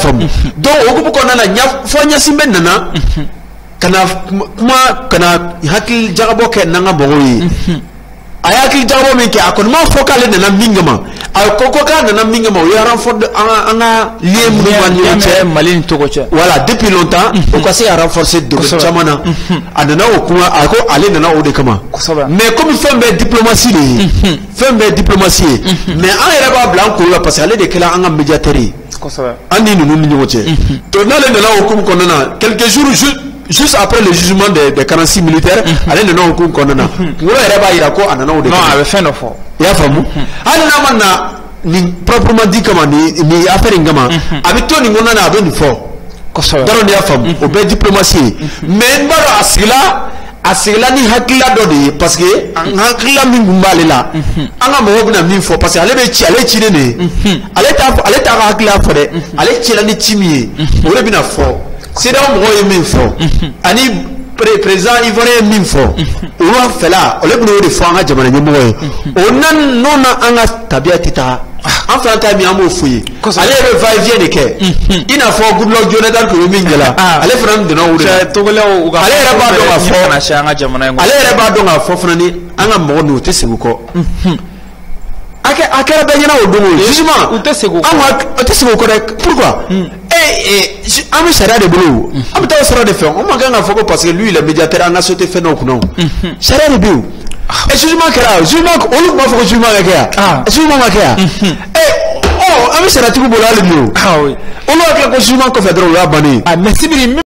famu donc ogumu ko nana nya fo nya simbe nana kana kuma kana hakil jagabo ke nanga bogoyi ayakil jagabo min ke akon ma fo kale nana mingama ay koko ka nana mingama o yaran fo anga liem no man malin to ko voilà depuis longtemps o ko se a renforcer de chamana anana o kuma ako ale nana o de kama mais comme fembe diplomatie fembe diplomatie mais en era ba blanc ko parce que ale de kala anga médiateur andi nunu ni nyoche to nale nana o kum konana quelques jours juste après le jugement des 46 militaires allez ne non ko konana ngoro era ba ira ko anana o de non avec fin fort ya famu anana manna ni proprement dit comment ni affaire ngama avec to ni ngona na be ni fort ko so daro ni ya famu o be diplomatie mais mbaro asila ni hakila do de parce que hakila min gumbale la anga mo bina min fort parce que ale be ci ale ci ne ale ta hakila fort de ale ci la ni timie o le bina fort c'est dans mon min fort ani président ivoirien min fort o wa fela o le bino de fort anga jamana nyemo o nan nona anga tabiatita en franta mi amo fuyi ale be va vient de ke ina fo goodluck jonathan ko min gela ale fran de no wude to gele o ga ale reba do ga fo na shanga jamana ngo ale reba do ga fo frani anga mo no te seguko akera be nyina o dungu jugement o te seguko anga te seguko rek pourquoi ami sera de boulot ami ta sera de faire on m'a gagné foko parce que lui le médiateur anga sauté fait non kuno sera de biou et jugement kera jugement on ma foko jugement kera jugement kera ami sera tu boulot le mieux ah oui on a quelque jugement ko fait drôle là bani merci